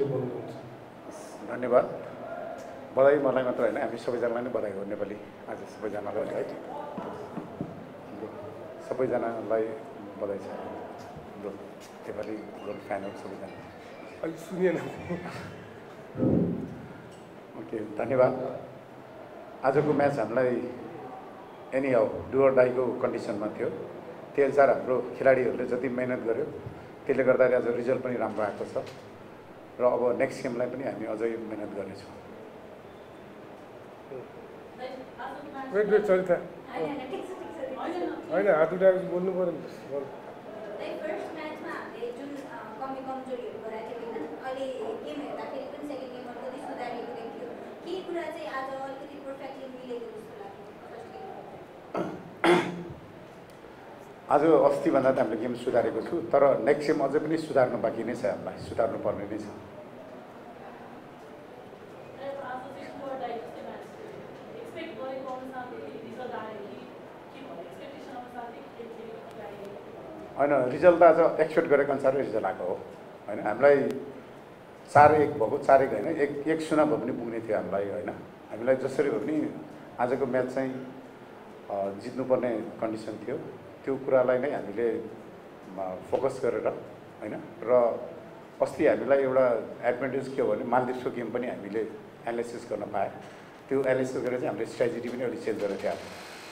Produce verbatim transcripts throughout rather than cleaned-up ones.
भन्नुहुन्छ? धन्यवाद। बधाई मलाई मात्र होइन, हामी सबैजनालाई नै बधाई हो। नेपाली आज सबैजनालाई है, सबैजनालाई बधाई छ। नेपाली फुटबल फ्यानहरू सबैजना अलि सुनिएन। ओके, धन्यवाद। आजको म्याच हामीलाई एनी हाउ डु अर डाईको कन्डिसनमा थियो। त्यही अनुसार हाम्रो खेलाडीहरूले जति मेहनत गर्यो त्यसले गर्दाखेरि आज रिजल्ट पनि राम्रो आएको छ र अब नेक्स्ट गेमलाई पनि हामी अझै मेहनत गर्नेछौँ। वेट वेट सरिता होइन, हात उठाएर बोल्नु पऱ्यो नि। आज अस्तिभन्दा त हामीले गेम सुधारेको छु, तर नेक्स्ट गेम अझै पनि सुधार्नु बाँकी नै छ। हामीलाई सुधार्नु पर्ने नै छ। होइन, रिजल्ट त आज एक्सपेक्ट गरेको अनुसारै रिजल्ट आएको हो होइन। हामीलाई चार एक भएको, चार एक होइन, एक एक शून्य भयो पनि पुग्ने थियो हामीलाई होइन। हामीलाई जसरी भए पनि आजको म्याच चाहिँ जित्नुपर्ने कन्डिसन थियो। त्यो कुरालाई नै हामीले फोकस गरेर होइन। र अस्ति हामीलाई एउटा एडभान्टेज के हो भने मालदिप्सको गेम पनि हामीले एनालाइसिस गर्न पाएँ। त्यो एनालाइसिस गरेर चाहिँ हामीले स्ट्राटेजी पनि अलिक चेन्ज गरेको थियो।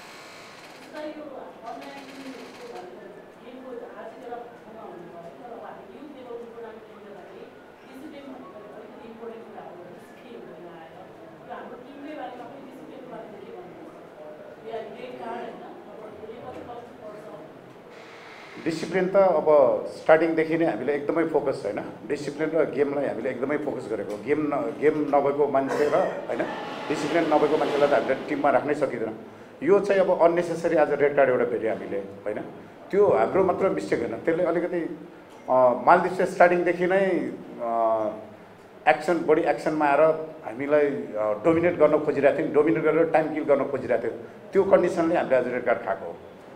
डिसिप्लिन त अब स्टार्टिङदेखि नै हामीले एकदमै फोकस होइन। डिसिप्लिन र गेमलाई हामीले एकदमै फोकस गरेको। गेम न गेम नभएको मान्छे र होइन, डिसिप्लिन नभएको मान्छेलाई त हामीले टिममा राख्नै सकिँदैन। यो चाहिँ अब अननेसेसरी आज रेड कार्ड एउटा भेट्यो हामीले होइन। त्यो हाम्रो मात्र मिस्टेक होइन, त्यसले अलिकति मालदिप्सले स्टार्टिङदेखि नै एक्सन बढी एक्सनमा आएर हामीलाई डोमिनेट गर्न खोजिरहेको थियो। डोमिनेट गरेर टाइम किल गर्न खोजिरहेको थियो। त्यो कन्डिसनले हामीले आज रेड कार्ड खाएको हो।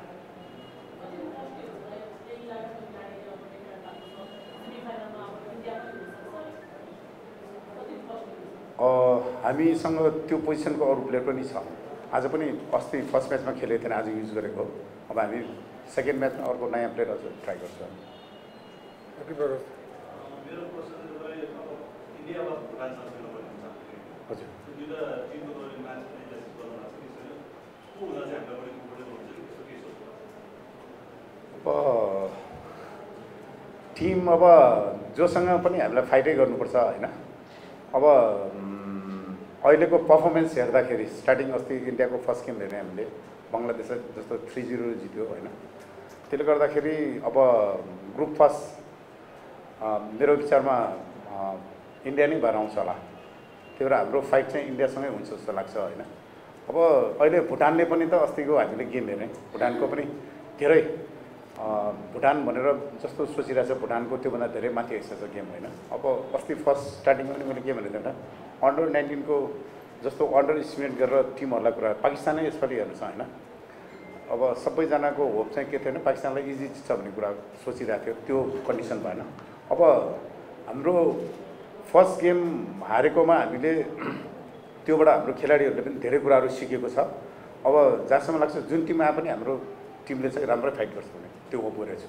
हामीसँग त्यो पोजिसनको अरू प्लेयर पनि छ। आज पनि अस्ति फर्स्ट म्याचमा खेलेको थिएन, आज युज गरेको। अब हामी सेकेन्ड म्याचमा अर्को नयाँ प्लेयर अझ ट्राई गर्छौँ। हजुर, अब टिम अब जोसँग पनि हामीलाई फाइटै गर्नुपर्छ होइन। अब अहिलेको पर्फर्मेन्स हेर्दाखेरि स्टार्टिङ अस्ति इन्डियाको फर्स्ट गेम हेर्ने हामीले बङ्गलादेश जस्तो थ्री जिरो जित्यो होइन। त्यसले गर्दाखेरि अब ग्रुप फर्स्ट मेरो विचारमा इन्डिया नै भएर आउँछ होला। त्यही भएर हाम्रो फाइट चाहिँ इन्डियासँगै हुन्छ जस्तो लाग्छ होइन। अब अहिले भुटानले पनि त अस्तिको हामीले गेम हेर्ने, भुटानको पनि धेरै भुटान भनेर जस्तो सोचिरहेको छ, भुटानको त्योभन्दा धेरै माथि आइसकेको छ गेम होइन। अब अस्ति फर्स्ट स्टार्टिङमा पनि मैले के भनेको थिएँ एउटा अन्डर नाइन्टिनको जस्तो अन्डर इस्टिमेट गरेर टिमहरूलाई कुरा पाकिस्तानै यसपालि हेर्नु छ होइन। अब सबैजनाको होप चाहिँ के थियो भने पाकिस्तानलाई इजी जित्छ भन्ने कुरा सोचिरहेको थियो। त्यो कन्डिसन भएन। अब हाम्रो फर्स्ट गेम हारेकोमा हामीले त्योबाट हाम्रो खेलाडीहरूले पनि धेरै कुराहरू सिकेको छ। अब जहाँसम्म लाग्छ जुन टिममा आए पनि हाम्रो टिमले चाहिँ राम्रै फाइट गर्छ भने त्यो होप गरेको छु।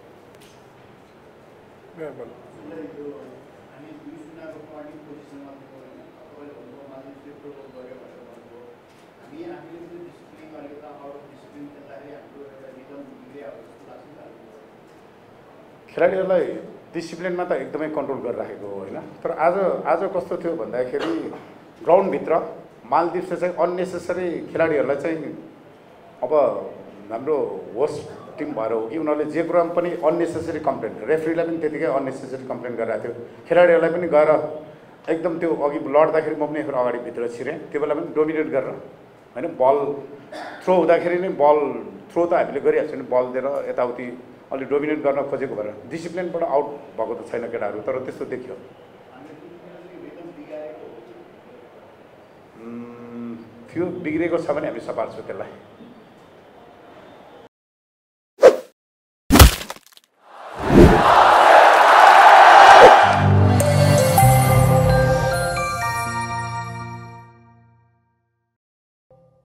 खेलाडीहरूलाई डिसिप्लिनमा त एकदमै कन्ट्रोल गरिराखेको हो होइन। तर आज आज कस्तो थियो भन्दाखेरि ग्राउन्डभित्र मालदिप्सले चाहिँ अन्नेसेसरी खेलाडीहरूलाई चाहिँ अब हाम्रो होस्ट टिम भएर हो कि उनीहरूले जे कुरामा पनि अन्नेसेसरी कम्प्लेन, रेफ्रीलाई पनि त्यतिकै अन्नेसेसरी कम्प्लेन गरिरहेको थियो। खेलाडीहरूलाई पनि गएर एकदम त्यो अघि लड्दाखेरि म पनि अगाडि भित्र छिरेँ। त्यो बेला पनि डोमिनेट गरेर होइन, बल थ्रो हुँदाखेरि नै बल थ्रो त हामीले गरिहाल्छौँ नि, बल दिएर यताउति अलि डोमिनेट गर्न खोजेको भएर डिसिप्लिनबाट आउट भएको त छैन केटाहरू, तर त्यस्तो देखियो। त्यो बिग्रेको छ भने हामी सफार्छौँ त्यसलाई।